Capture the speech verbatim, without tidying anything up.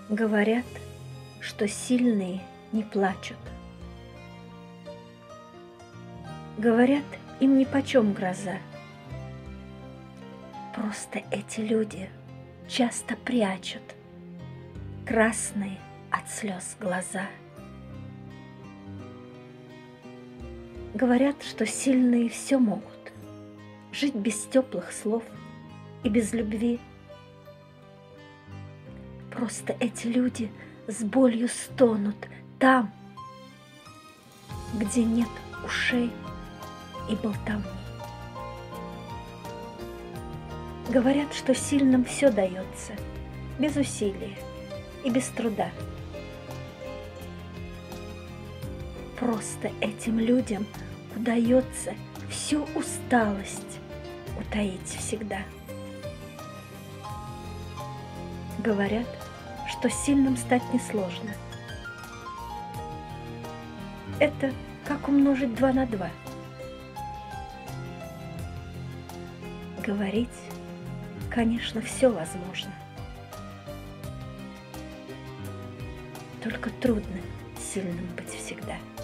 Говорят, что сильные не плачут. Говорят, им нипочем гроза. Просто эти люди часто прячут красные от слез глаза. Говорят, что сильные все могут, жить без теплых слов и без любви. Просто эти люди с болью стонут там, где нет ушей и болтовни. Говорят, что сильным все дается, без усилия и без труда. Просто этим людям удается всю усталость утаить всегда. Говорят, что сильным стать несложно. Это как умножить два на два. Говорить, конечно, все возможно. Только трудно сильным быть всегда.